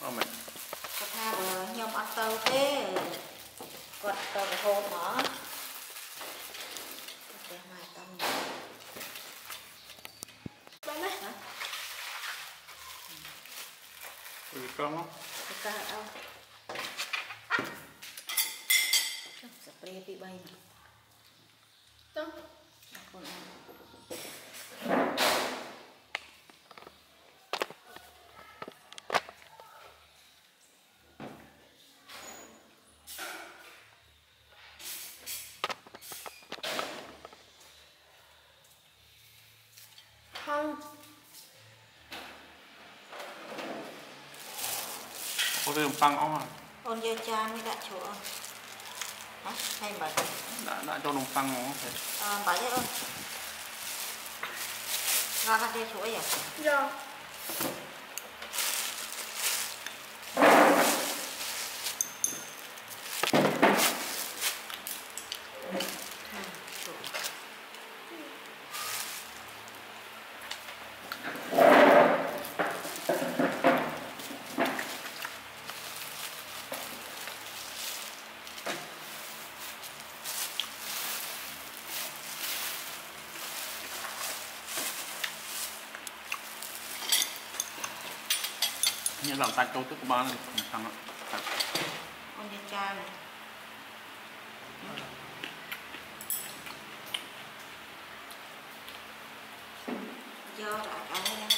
mày có tha vừa nhom ăn tàu thế còn tàu hộp nữa cái mai tâm bán đấy hả con không cá đâu spray bị bay mà đâu còn không có cái băng ong à con dưa chan mới đã chỗ hả hay bà đã cho đồng băng không thể bà thế ơi ra ra đây chỗ ấy à giờ như làm tay câu tức của ba này thằng con dưa chan này do đã cái này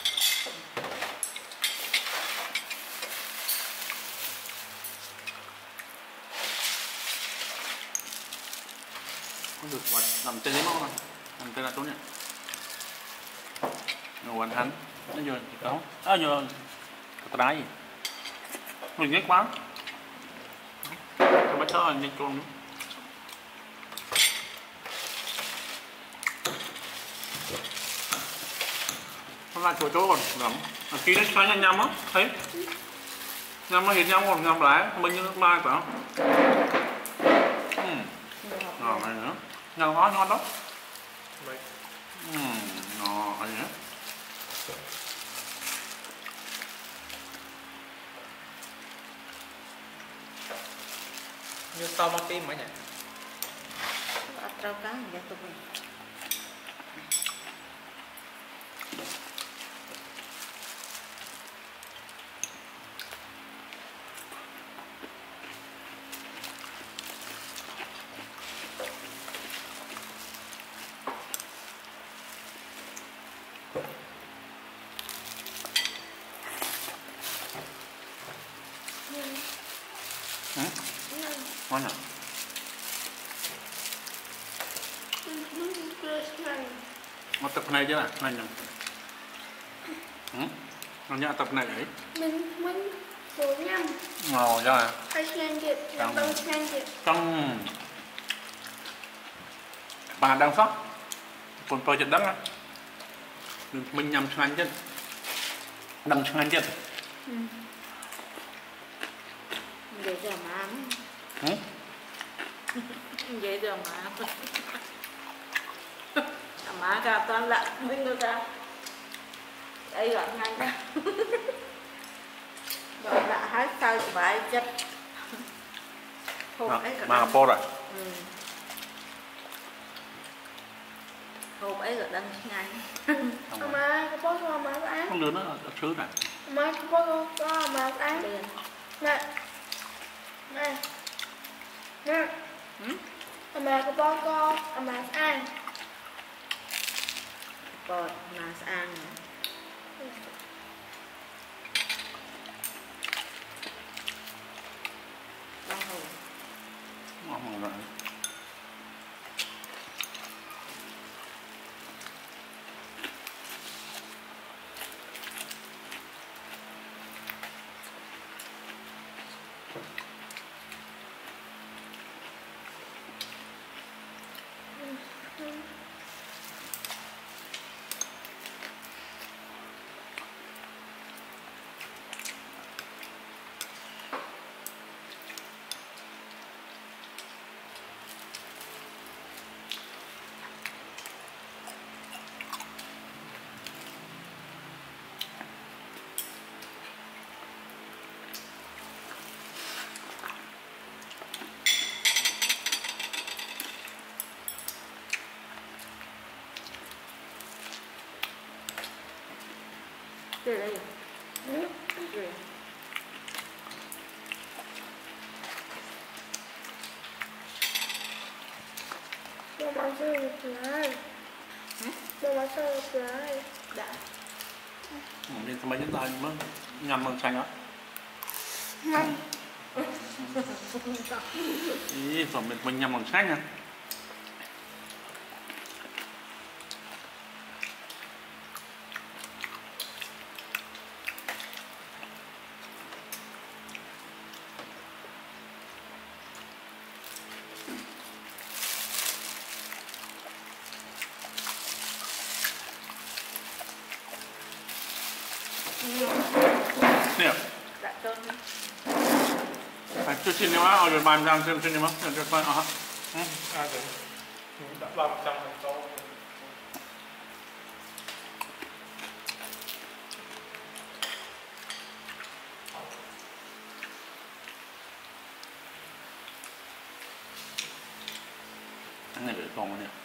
có được quạt làm tên lấy máu rồi làm tên là tốt nhỉ ngồi hoàn thành nó vừa có vừa cái đá gì mình ghét quá cái bát thơ anh đi con nó là chỗ chỗ còn lắm kia đấy xoay nhăm á thấy nhăm nó hiện nhăm còn nhăm lại mình như nước mai phải không ngon này nữa ngon đó ngon này nữa như tao mang tim mấy nhỉ trâu cá người ta tụi ngon nhỉ một tập này chứ này nhỉ nó nhã tập này ấy mình số nhầm ngầu ra hay nhanh điện làm đâu nhanh điện trong bà đang sót còn tôi chật đắng á mình nhầm sang chân đằng sang chân vậy giờ mà vậy giờ mà cả toàn lợn mình người ta đây gọi ngay đó gọi là hái sao của bài chất hộp ấy cả mà po rồi hộp ấy ở đằng ngay mà có bó cho mà ăn con lứa nó ở xứ này mà có bó cho mà ăn nè nè nè mà có bó cho mà ăn bọt mà ăn ngon rồi Chơi đây. Chơi. Mama chơi lại. Mama chơi lại. Đã. Nên mấy cái tay mới ngâm bằng xanh á. Ý, rồi mình nhâm bằng xanh nha. Nè. Đã cơm. Cho xin nữa, ở bàn ra xem xin nữa, cho coi hả? Được. Đã 3% thành công. Cái này để con nè.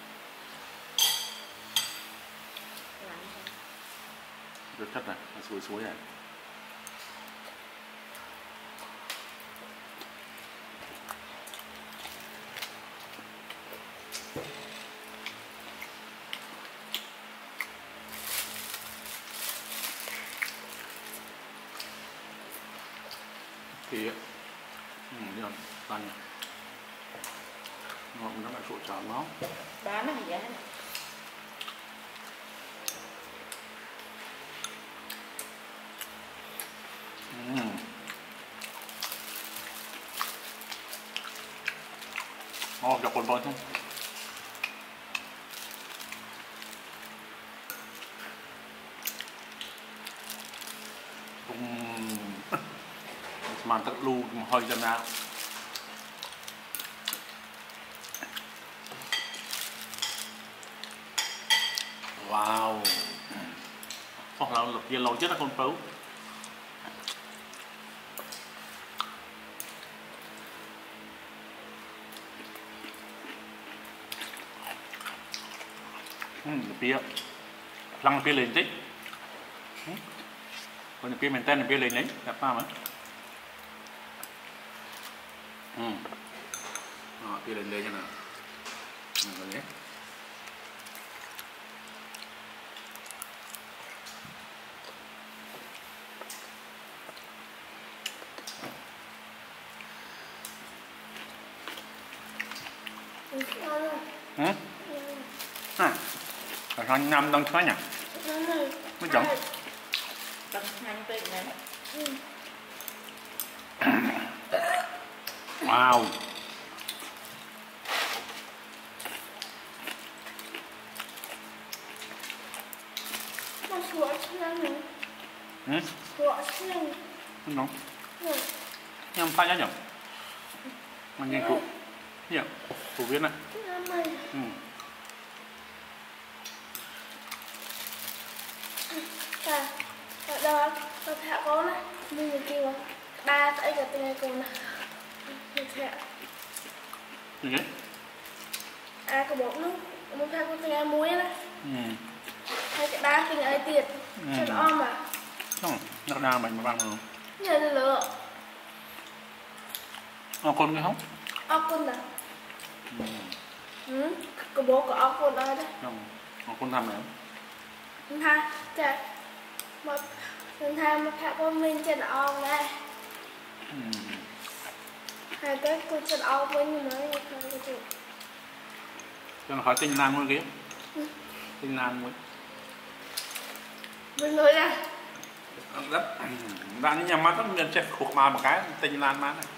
Rất chất này, suối này. Thì đi ăn tăng nó lại sụt trào máu Bán nó gì vậy? Gặp con bớt không? Màn tắc lưu hơi chân nào. Wow. Hoặc là lực kia lâu chết là con phấu. Pia lăng pia lên tích. Còn pia mình tên là pia lên đấy, gặp sao mà. Pia lên đây cho nào. Rồi nhé. Sao năm đang xoáy nhỉ? Mới chồng. Tầm 2 tên này. Wow. Nó sủa chân nữa. Sủa chân. Đúng. Nhâm tay nhá nhỉ? Mà nghe cụ. Nhỉ? Cụ viết này. Ở đó, tôi thả con này, như người kia ba tại cả tên con này. Tôi thả. Gì đấy? Có bột nước, muốn thả con tên muối này. Hay cái đá tên ấy tiệt, cho nó om à. Không, nó đa mình mà bằng rồi. Nhờ nó lựa. Con cái không? Con à? Có bố có ốc con ở đây. Không, con thăm này không? Ha, trời. Một thằng mà thả con mình trên ong này. Hai cái con trên ong với như nói thôi cái chuyện. Cho nó hỏi tinh lan mua kia. Tinh lan mua. Mình nói ra. Rất đang nhắm mắt nó chết khục mà một cái tinh lan mát này.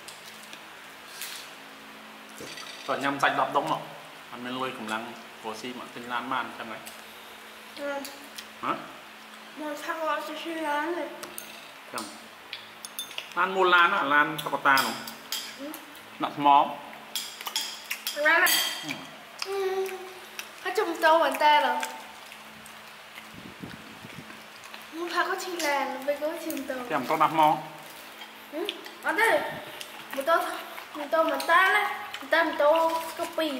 Rồi nhâm sạch đập đông rồi. Anh mới nuôi cùng lăng oxy mà tinh lan man trong này. Hả? Mà thằng gọi sẽ suy lan này. Không. Lan mua lan á, lan Sakota nó. Nặng móm. Lan này. Có trồng trâu bàn tay rồi. Muốn thằng có chim làn, vì có chim tàu. Xem tôi đặt móm. Ở đây. Một tô bàn tay này. Một tô copy.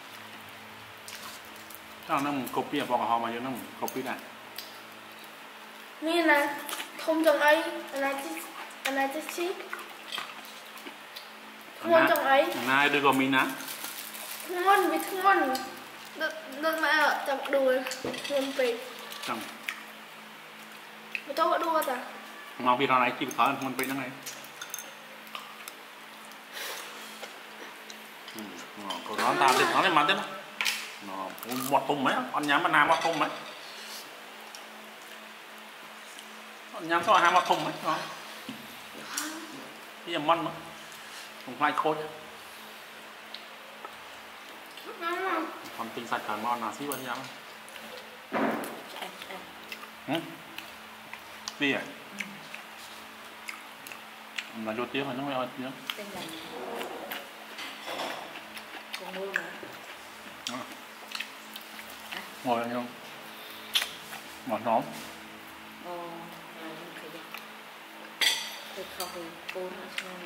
Nó một copy vào họ mà cho nó một copy này. Nè nè, không trong ấy, anh này chết xí. Không trong ấy. Này đưa con mình á. Ngon, vịt ngon. Đừng mẹ ở chọc đùi, ngon vịt. Chẳng. Mà tôi có đua ta. Ngon vịt này chỉ có ngon vịt này. Còn nó ta thì nó lên mặt thế nó. Một thùng mấy, con nhám mà nam một thùng mấy. Con nhám có hai một thùng mấy, nó. Cái gì măn mà. Không phải khôi. Con tinh sạch cả ngon là xí bao nhiêu. Đi à? Là vô tiếng rồi nó mới ơi tiếng. Tên là con mua mà. Ngồi không? Ngồi nóng. Ồ, là không phải vậy. Tôi không phải cô nó xong.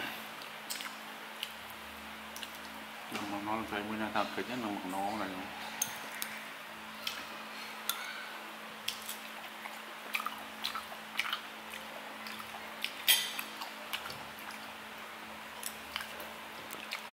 Nó phải mua nhà thật cái nhất là nó này.